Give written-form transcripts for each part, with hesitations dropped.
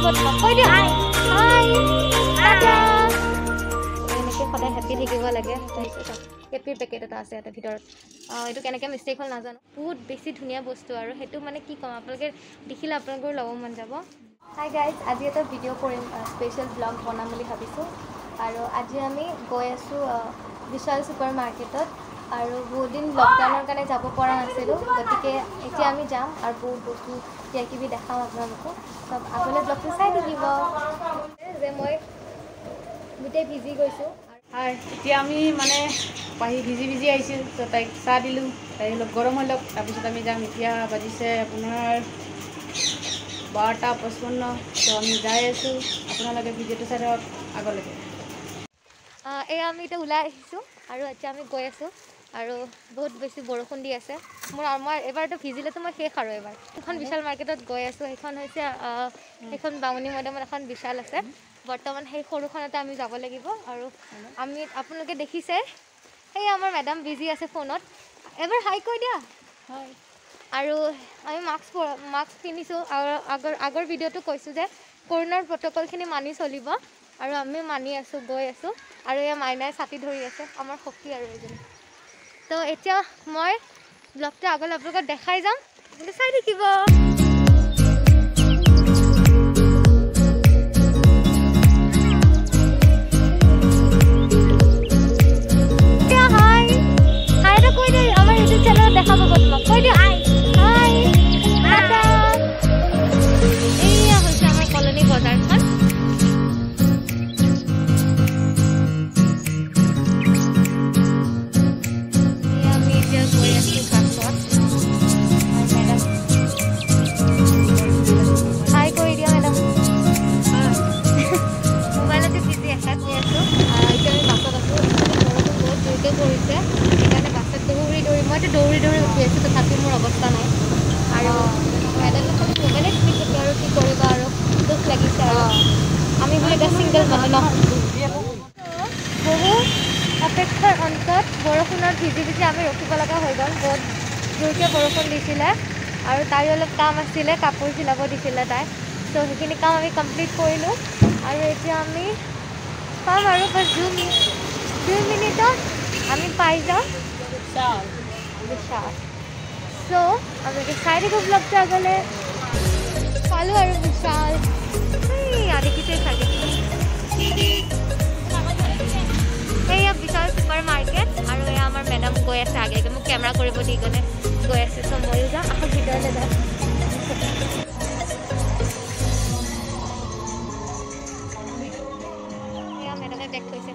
দেখাব তোমাক কৈ দিয়া হাই হাই টাটা এনেকৈ সদায় হেপী থাকিব লাগে কেপিৰ পেকেট এটা আছে ইয়াতে ভিতৰত এইটো কেনেকৈ মিষ্টেক হ'ল নাজানো বহুত বেছি ধুনীয়া বস্তু আৰু সেইটো মানে কি ক'ম আপোনালোকে দেখিলে আপোনালোকৰ ল'ব মন যাব হাই গাইজ আজি এটা ভিডিঅ' কৰিম স্পেচিয়েল ব্লগ বনাম বুলি ভাবিছোঁ আৰু আজি আমি গৈ আছোঁ বিশাল ছুপাৰ মাৰ্কেটত আৰু বহুত দিন লকডাউনৰ কাৰণে যাব পৰা নাছিলোঁ গতিকে এতিয়া আমি যাম আৰু বহুত বস্তু কিবা কিবি দেখাম আপোনালোকক চব আগলৈ ব্লগটো চাই থাকিব যে মই গোটেই ভিজি গৈছোঁ হাই এতিয়া আমি মানে পাহি ভিজি আহিছোঁ তো তাইক চাহ দিলোঁ তাই অলপ গৰম হৈ লওক তাৰপিছত আমি যাম এতিয়া বাজিছে আপোনাৰ 12:55 তো আমি যাই আছোঁ আপোনালোকে ভিডিঅ'টো চাই থাকক আগলৈকে এয়া আমি এতিয়া ওলাই আহিছোঁ আৰু এতিয়া আমি গৈ আছোঁ আৰু বহুত বেছি বৰষুণ দি আছে মই এবাৰতো ভিজিলেতো মই শেষ আৰু এবাৰ এখন বিশাল মাৰ্কেটত গৈ আছোঁ সেইখন হৈছে সেইখন বামুণী মৈদামত এখন বিশাল আছে বৰ্তমান সেই সৰুখনতে আমি যাব লাগিব আৰু আমি আপোনালোকে দেখিছে সেই আমাৰ মেডাম বিজি আছে ফোনত এবাৰ হাই কৈ দিয়া হয় আৰু আমি মাস্ক পিন্ধিছোঁ আৰু আগৰ ভিডিঅ'টো কৈছোঁ যে কৰোণাৰ প্ৰট'কলখিনি মানি চলিব আৰু আমি মানি আছোঁ গৈ আছোঁ আৰু এয়া মাইনাই ছাতি ধৰি আছে আমাৰ শক্তি আৰু এজনী তো এতিয়া মই ব্লগটো আগলৈ আপোনালোকক দেখাই যাম আপুনি চাই থাকিব দেখা পাব তোমাক কৈ দিওঁ হাই হাই টাটা এয়া হৈছে আমাৰ কলনী বজাৰখন আমি এতিয়া গৈ আছোঁ কাষত মেডাম হাই কৰি দিয়া মেডাম মোবাইলতে বিজি এখাত গৈ আছোঁ এতিয়া আমি বাছত আছোঁ বৰষুণ বহুত জোৰকৈ পৰিছে সেইকাৰণে বাছত দৌৰি মইতো দৌৰি উঠি আছোঁ তথাপি মোৰ অৱস্থা নাই আৰু মেডামে খালি মোবাইলে টিপি থাকে আৰু কি কৰিবা আৰু দুখ লাগিছে আৰু আমি বোলে এটা ছিংগল মানুহ বহু অপেক্ষাৰ অন্তত বৰষুণত ভিজি আমি ৰখিব লগা হৈ গ'ল বহুত জোৰকৈ বৰষুণ দিছিলে আৰু তাইৰ অলপ কাম আছিলে কাপোৰ চিলাব দিছিলে তাই ত' সেইখিনি কাম আমি কমপ্লিট কৰিলোঁ আৰু এতিয়া আমি পাম আৰু বাছ 2 মিনিটত আমি পাই যাম বিশাল সো আমি চাই থাকোঁ ব্লগটো আগলৈ পালোঁ আৰু বিশাল দেখিছে চাগে এয়া বিশাল ছুপাৰ মাৰ্কেট আৰু এয়া আমাৰ মেডাম গৈ আছে আগে মোক কেমেৰা কৰিব দি কিনে গৈ আছে চ' ময়ো যাম আকৌ ভিতৰলৈ যাম এয়া মেডামে বেগ থৈছে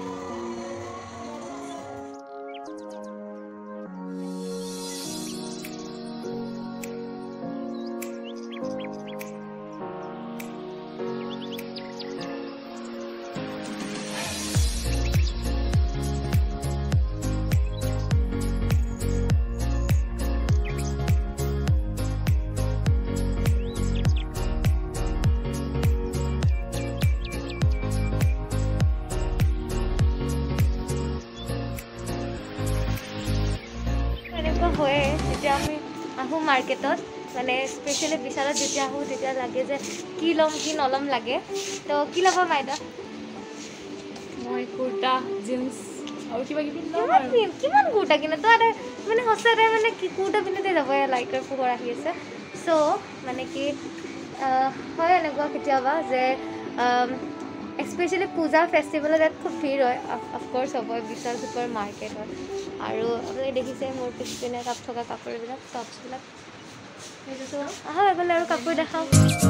হয়ে যেতিয়া আমি আহোঁ মাৰ্কেটত মানে স্পেচিয়েলি বিশালত যেতিয়া আহোঁ তেতিয়া লাগে যে কি ল'ম কি নল'ম লাগে তো কি ল'ব মাইদা মই কুৰ্তা জিন্স আৰু কিবা কিবি কিমান কুৰ্তা কিনে তো এটা মানে সঁচাতে মানে কি কুৰ্তা পিন্ধোতে যাব লাইকৰ পোহৰ আহি আছে চ' মানে কি হয় এনেকুৱা কেতিয়াবা যে স্পেচিয়েলি পূজা ফেষ্টিভেলত ইয়াত খুব ভিৰ হয় অফক'ৰ্ছ হ'ব বিশাল ছুপাৰ মাৰ্কেট হয় আৰু আপুনি দেখিছে মোৰ পিছপিনে থকা কাপোৰবিলাক টপছবিলাক সেইটো আহক এবাৰ আৰু কাপোৰ দেখাওঁ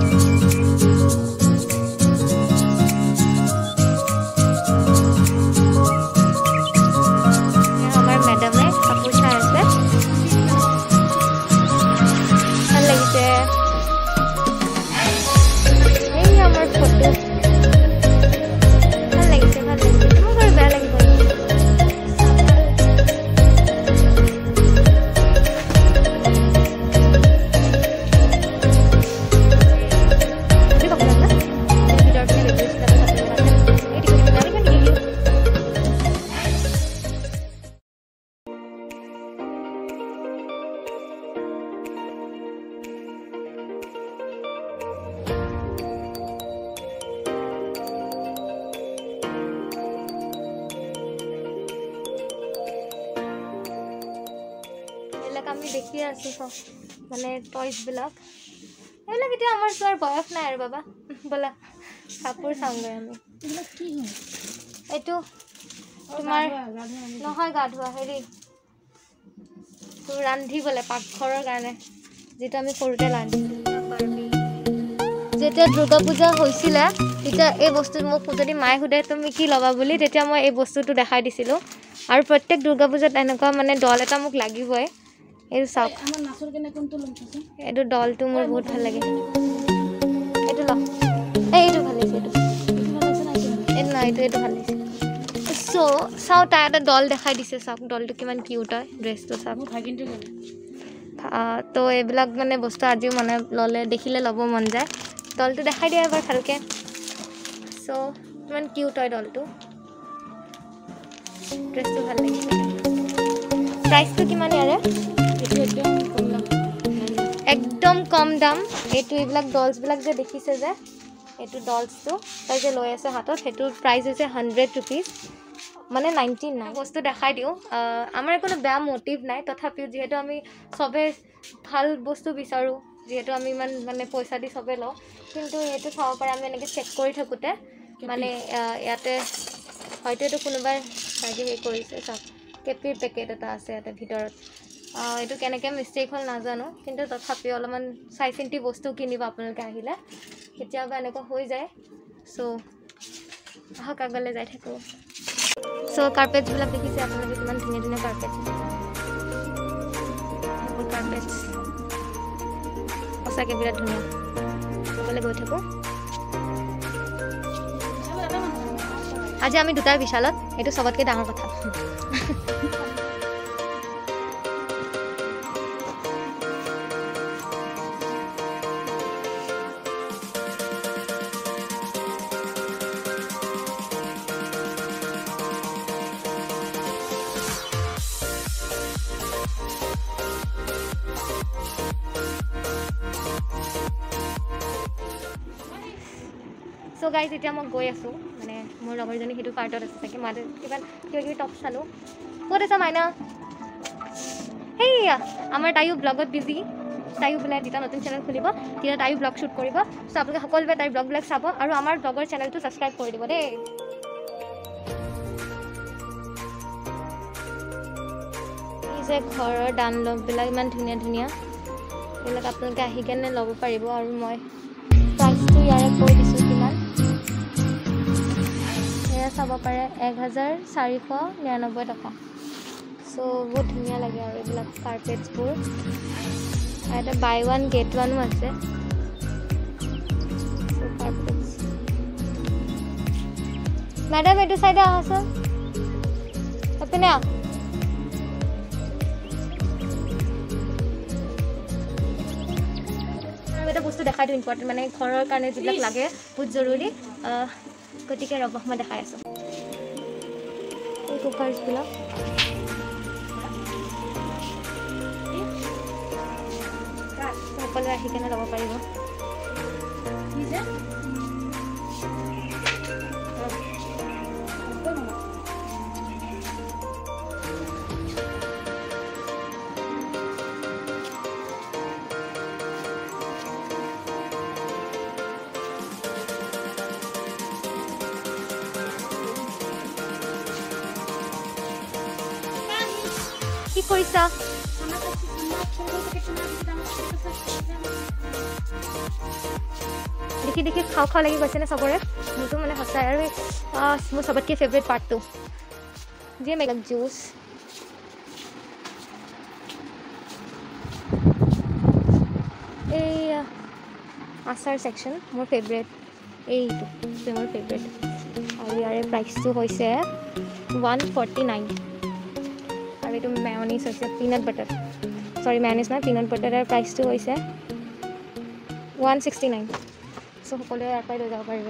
আমাৰ মেডামে কাপোৰ চাই আছে ভাল লাগিছে এই আমাৰ ফটো আমি দেখি আছোঁ চব মানে টয়ছবিলাক এইবিলাক এতিয়া আমাৰ চোৱাৰ বয়স নাই আৰু বাবা ব'লা কাপোৰ চাওঁগৈ আমি এইটো তোমাৰ নহয় গা ধোৱা হেৰি ৰান্ধিবলৈ পাকঘৰৰ কাৰণে যিটো আমি সৰুতে ৰান্ধিছিলোঁ যেতিয়া দুৰ্গা পূজা হৈছিলে তেতিয়া এই বস্তুটো মোক যদি মায়ে সোধে তুমি কি ল'বা বুলি তেতিয়া মই এই বস্তুটো দেখাই দিছিলোঁ আৰু প্ৰত্যেক দুৰ্গা পূজাত এনেকুৱা মানে দল এটা মোক লাগিবই এইটো চাওক এইটো দলটো মোৰ বহুত ভাল লাগে এইটো ল এইটো ভাল লাগিছে এইটো নহয় এইটো ভাল লাগিছে চ' চাওঁ তাই এটা দল দেখাই দিছে চাওক দলটো কিমান কিউট হয় ড্ৰেছটো চাওক তো এইবিলাক মানে বস্তু আজিও মানে ল'লে দেখিলে ল'ব মন যায় দলটো দেখাই দিয়া এবাৰ ভালকৈ চ' ইমান কিউট হয় দলটো ড্ৰেছটো ভাল লাগিছে প্ৰাইচটো কিমান ইয়াৰে একদম কম দাম এইটো এইবিলাক ডলছবিলাক যে দেখিছে যে এইটো ডলছটো তাই যে লৈ আছে হাতত সেইটোৰ প্ৰাইচ হৈছে 100 ৰুপিজ মানে 99 বস্তু দেখাই দিওঁ আমাৰ কোনো বেয়া মটিভ নাই তথাপিও যিহেতু আমি চবে ভাল বস্তু বিচাৰোঁ যিহেতু আমি ইমান মানে পইচা দি চবে লওঁ কিন্তু এইটো চাব পাৰে আমি এনেকৈ চেক কৰি থাকোঁতে মানে ইয়াতে হয়তো এইটো কোনোবাই চাগে হেৰি কৰিছে চাওক কেপিৰ পেকেট এটা আছে ইয়াতে ভিতৰত এইটো কেনেকৈ মিষ্টেক হ'ল নাজানো কিন্তু তথাপিও অলপমান চাই চিন্তি বস্তু কিনিব আপোনালোকে আহিলে কেতিয়াবা এনেকুৱা হৈ যায় চ' আহক আগলৈ যাই থাকোঁ চ' কাৰ্পেটছবিলাক দেখিছে আপোনালোকে কিমান ধুনীয়া ধুনীয়া কাৰ্পেটছ কাৰ্পেটছ সঁচাকৈ বিৰাট ধুনীয়া সকলোৱে গৈ থাকোঁ আজি আমি দুটাই বিশালত এইটো চবতকৈ ডাঙৰ কথা চ' গাইজ এতিয়া মই গৈ আছোঁ মানে মোৰ লগৰজনী সেইটো পাৰ্টত আছে চাগে মই কিবা কিবি টপ চালোঁ ক'ত আছা মাইনা সেইয়া আমাৰ তাইও ব্লগত বিজি তাইও বোলে দুটা নতুন চেনেল খুলিব তেতিয়া তাইও ব্লগ শ্বুট কৰিব চ' আপোনালোকে সকলোৱে তাইৰ ব্লগবিলাক চাব আৰু আমাৰ ব্লগৰ চেনেলটো ছাবস্ক্ৰাইব কৰি দিব দেই এই যে ঘৰৰ ডানলপবিলাক ইমান ধুনীয়া ধুনীয়া এইবিলাক আপোনালোকে আহি কেনে ল'ব পাৰিব আৰু মই প্ৰাইচটো ইয়াৰে কৈ দিছোঁ কিমান এয়া চাব পাৰে 1499 টকা চ' বহুত ধুনীয়া লাগে আৰু এইবিলাক কাৰ্পেটছবোৰ ইয়াতে বাই ওৱান গেট ওৱানো আছে চ' কাৰ্পেটছ মেডাম এইটো চাইডে আহাচোন এপিনে আহ এটা বস্তু দেখাই দিওঁ ইম্পৰ্টেণ্ট মানে ঘৰৰ কাৰণে যিবিলাক লাগে বহুত জৰুৰী গতিকে ৰ'ব মই দেখাই আছোঁ এই কুকাৰ্ছবিলাক সকলোৱে আহি কেনে ল'ব পাৰিব কি কৰিছা দেখি দেখি খাওঁ খাওঁ লাগি গৈছেনে চবৰে মোৰতো মানে সঁচাই আৰু মোৰ চবতকৈ ফেভৰেট পাৰ্টটো যিয়ে মেক জুচ এই আচাৰ ছেকশ্যন মোৰ ফেভৰেট এইটো মোৰ ফেভৰেট আৰু ইয়াৰে প্ৰাইচটো হৈছে 149 আৰু এইটো মেয়নিজ হৈছে পিনাট বাটাৰ চৰি মেয়নিজ নহয় পিনাট বাটাৰৰ প্ৰাইচটো হৈছে 169 চ' সকলোৱে ইয়াৰ পৰাই লৈ যাব পাৰিব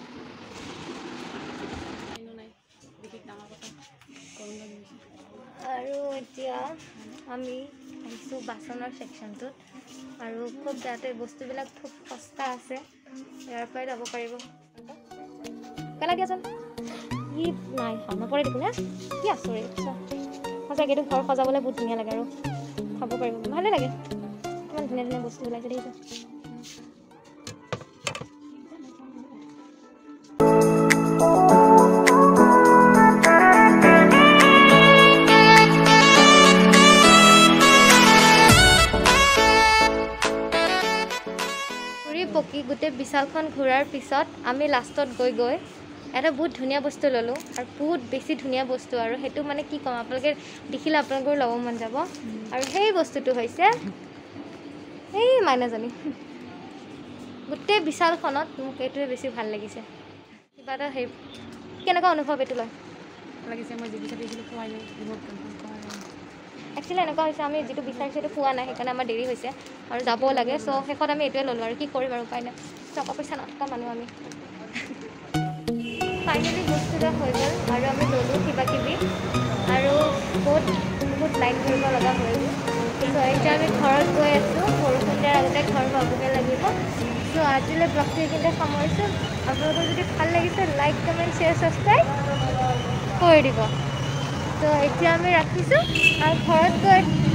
আৰু এতিয়া আমি আহিছোঁ বাচনৰ ছেকশ্যনটোত আৰু খুব যাতে বস্তুবিলাক খুব সস্তা আছে ইয়াৰ পৰাই যাব পাৰিব পেলাই দিয়াচোন ই নাই নপৰে দেখোন কি আচৰিত সঁচাকৈ এইটো ঘৰ সজাবলৈ বহুত ধুনীয়া লাগে আৰু খাব পাৰিব ভালে লাগে ইমান ধুনীয়া ধুনীয়া বস্তু ওলাইছে দেখিছোঁ পকি গোটেই বিশালখন ঘূৰাৰ পিছত আমি লাষ্টত গৈ এটা বহুত ধুনীয়া বস্তু ল'লোঁ আৰু বহুত বেছি ধুনীয়া বস্তু আৰু সেইটো মানে কি ক'ম আপোনালোকে দেখিলে আপোনালোকৰ ল'ব মন যাব আৰু সেই বস্তুটো হৈছে এই মাইনাজনী গোটেই বিশালখনত মোক এইটোৱে বেছি ভাল লাগিছে কিবা এটা সেই কেনেকুৱা অনুভৱ এইটো লয় লাগিছে মই যি বিচাৰিছিলোঁ পোৱাই নাই একচুৱেলি এনেকুৱা হৈছে আমি যিটো বিচাৰিছোঁ সেইটো পোৱা নাই সেইকাৰণে আমাৰ দেৰি হৈছে আৰু যাবও লাগে চ' শেষত আমি এইটোৱে ল'লোঁ আৰু কি কৰিম আৰু উপায় নাই টকা পইচা নথকা মানুহ আমি ফাইনেলি বস্তুটো হৈ গ'ল আৰু আমি ল'লোঁ কিবাকিবি আৰু বহুত লাইন কৰিব লগা হ'ল চ' এতিয়া আমি ঘৰত গৈ আছোঁ বৰষুণ দিয়াৰ আগতে ঘৰ পাবগৈ লাগিব চ' আজিলৈ ব্লগটো এইখিনিতে সামৰিছোঁ আপোনালোকৰ যদি ভাল লাগিছে লাইক কমেণ্ট শ্বেয়াৰ ছাবস্ক্ৰাইব কৰি দিব ত' এতিয়া আমি ৰাখিছোঁ আৰু ঘৰত গৈ